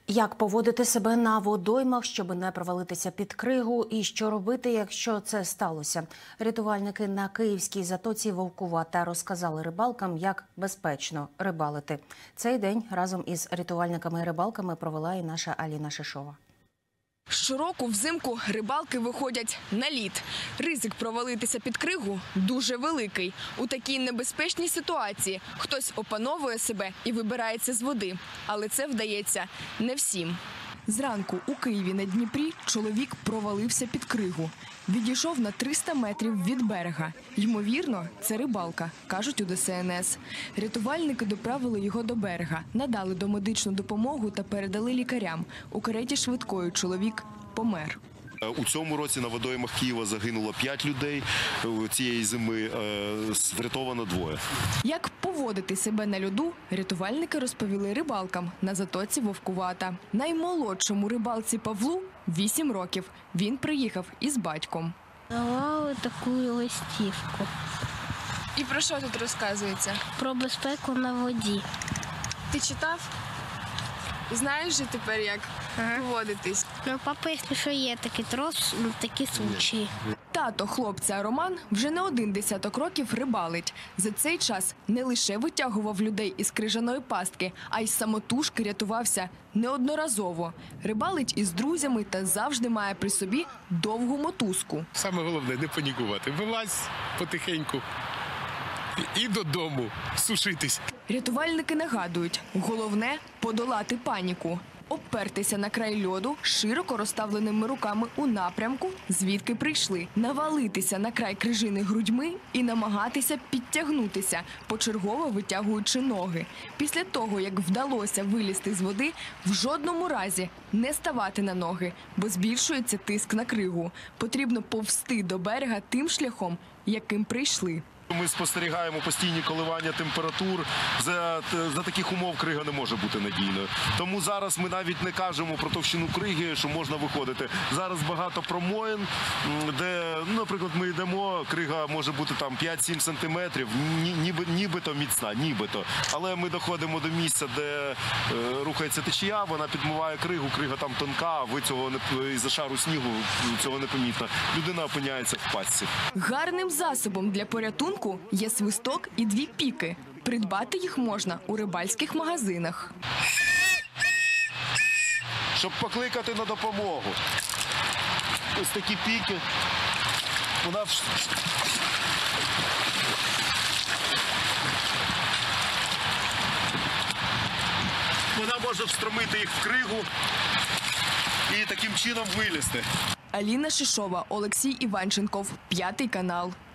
Як поводити себе на водоймах, щоб не провалитися під кригу, і що робити, якщо це сталося? Рятувальники на Київській затоці Вовкувата розказали рибалкам, як безпечно рибалити. Цей день разом із рятувальниками і рибалками провела і наша Аліна Шишова. Щороку взимку рибалки виходять на лід. Ризик провалитися під кригу дуже великий. У такій небезпечній ситуації хтось опановує себе і вибирається з води. Але це вдається не всім. Зранку у Києві на Дніпрі чоловік провалився під кригу. Відійшов на 300 метрів від берега. Ймовірно, це рибалка, кажуть у ДСНС. Рятувальники доправили його до берега, надали домедичну допомогу та передали лікарям. У кареті швидкої чоловік помер. У цьому році на водоймах Києва загинуло 5 людей. Цієї зими врятовано 2. Як поводити себе на льоду, рятувальники розповіли рибалкам на затоці Вовкувата. Наймолодшому рибалці Павлу 8 років. Він приїхав із батьком. Давали таку листівку І про що тут розказується? про безпеку на воді. Ти читав? Знаєш же тепер, як поводитись? Ну, папа, якщо що є такий трос, такі случаї. Тато хлопця Роман вже не 1 десяток років рибалить. За цей час не лише витягував людей із крижаної пастки, а й самотужки рятувався неодноразово. Рибалить із друзями та завжди має при собі довгу мотузку. Саме головне – не панікувати. Вилазь потихеньку і додому сушитись. Рятувальники нагадують, головне – подолати паніку. Обпертися на край льоду широко розставленими руками у напрямку, звідки прийшли. Навалитися на край крижини грудьми і намагатися підтягнутися, почергово витягуючи ноги. Після того, як вдалося вилізти з води, в жодному разі не ставати на ноги, бо збільшується тиск на кригу. Потрібно повзти до берега тим шляхом, яким прийшли. Ми спостерігаємо постійні коливання температур. За таких умов крига не може бути надійною. Тому зараз ми навіть не кажемо про товщину криги, що можна виходити. Зараз багато промоїн, де, наприклад, ми йдемо, крига може бути там 5-7 сантиметрів, нібито міцна, нібито. Але ми доходимо до місця, де рухається течія, вона підмиває кригу, крига там тонка, а ви цього із-за шару снігу цього не помітно. Людина опиняється в пастці. Гарним засобом для порятунку є свисток і 2 піки. Придбати їх можна у рибальських магазинах. Щоб покликати на допомогу. Ось такі піки. Вона може встромити їх в кригу і таким чином вилізти. Аліна Шишова, Олексій Іванченков, 5 канал.